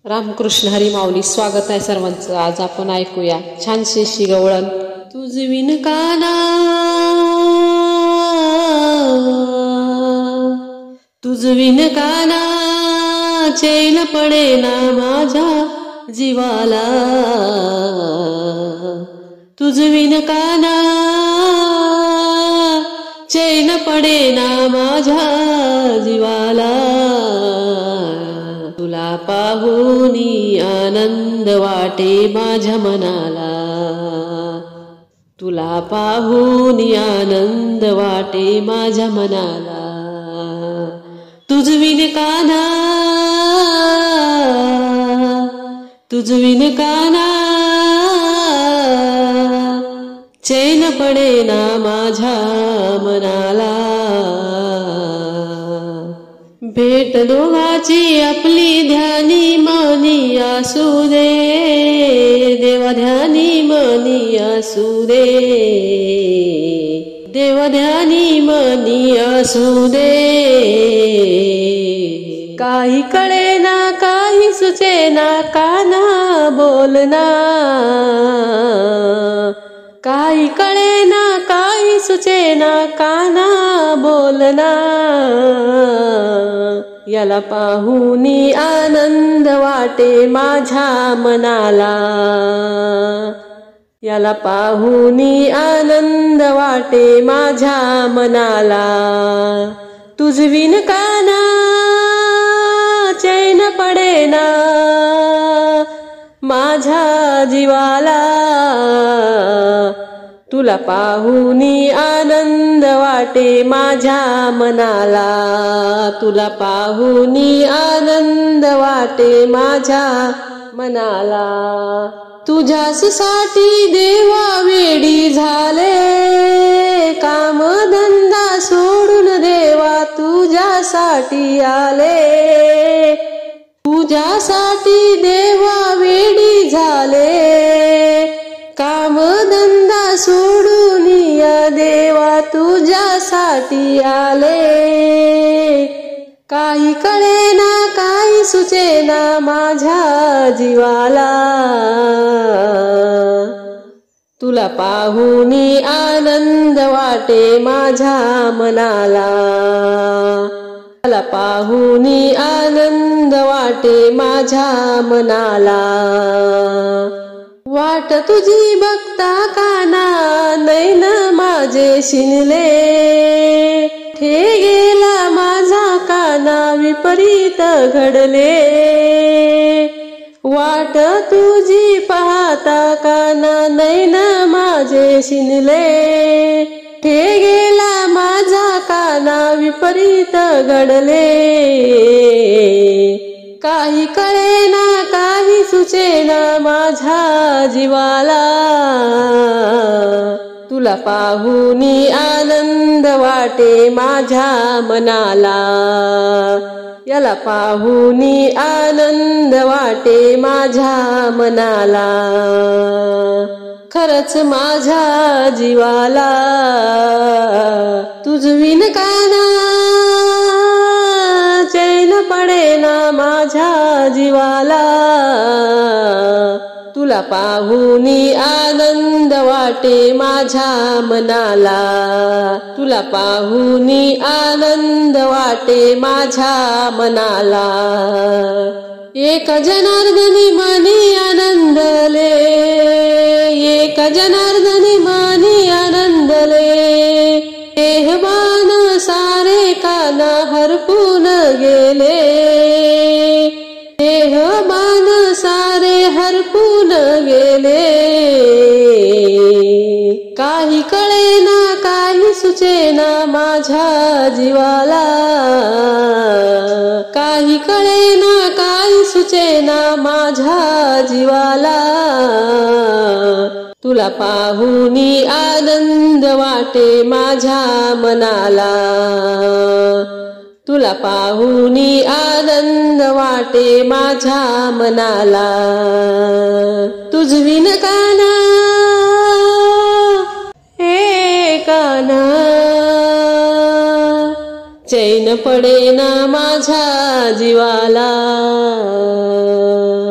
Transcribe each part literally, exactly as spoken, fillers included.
रामकृष्ण हरी माऊली. स्वागत आहे सर्वांचं. आज आपण ऐकूया छानशी शी गवळण. तुझविन काना तुझविन काना चैन पडे ना माझ्या जीवाला. तुझविन काना चैन पडे ना माझ्या जीवाला. तुला पाहुनी आनंद वाटे माझ्या मनाला. तुला पाहुनी आनंद वाटे माझ्या मनाला. तुझविन काना तुझविन काना चैन पडे ना माझ्या मनाला. भेट दोघाची आपली ध्यानी मनी असू दे. देवा ध्यानी मनी असू दे. देवा ध्यानी मनी असू दे. काही कळेना काही सुचेना काना बोलना. काही कळेना काही सुचेना काना बोलना. याला पाहुनी आनंद वाटे माझ्या मनाला. याला पाहुनी आनंद वाटे माझ्या मनाला. तुझविन काना चैन पडेना माझ्या जीवाला. तुला पाहुनी आनंद वाटे माझ्या मनाला. तुला पाहुनी आनंद वाटे माझ्या मनाला. तुझ्यासाठी देवा वेडी झाले. काम धंदा सोडून देवा तुझ्यासाठी आले. तुझ्यासाठी देवा वेडी झाले. काम धंदा सोडून या देवा तुझ्यासाठी आले. काही कळेना काही सुचेना माझ्या जीवाला. तुला पाहुनी आनंद वाटे माझ्या मनाला. तुला पाहुनी आनंद वाटे माझ्या मनाला. वाट तुझी बघता काना नैन माझे शिनले. ठे गेला माझा काना विपरीत घडले. वाट तुझी पाहता काना नैन माझे शिनले. ठे गेला माझा काना विपरीत घडले. काही कळेना काही सुचेना माझ्या जीवाला. तुला पाहुनी आनंद वाटे माझ्या मनाला. याला पाहुनी आनंद वाटे माझ्या मनाला. खरच माझ्या जीवाला. तुझविन काना चैन पडेना माझ्या जीवाला. तुला पाहुनी आनंद वाटे माझ्या मनाला. तुला पाहुनी आनंद वाटे माझ्या मनाला. एक जनार्दनी मनी आनंदले. एक जनार्दनी मनी आनंदले. देहबान सारे काना हरपून गेले. देहबान सारे हरपून गेले. काही कळेना काही सुचेना माझ्या जीवाला. काही कळेना काही सुचेना माझ्या जीवाला. तुला पाहुनी आनंद वाटे माझ्या मनाला. तुला पाहुनी आनंद वाटे माझ्या मनाला. तुझविन काना हे काना चैन पडेना माझ्या जीवाला.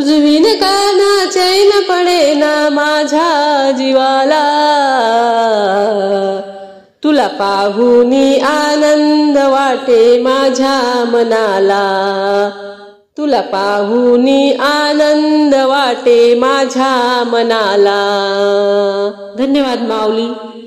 तुझविन का ना चैन पडे ना माझ्या जीवाला, तुला पाहुनी आनंद वाटे माझ्या मनाला, तुला पाहुनी आनंद वाटे माझ्या मनाला. धन्यवाद माऊली.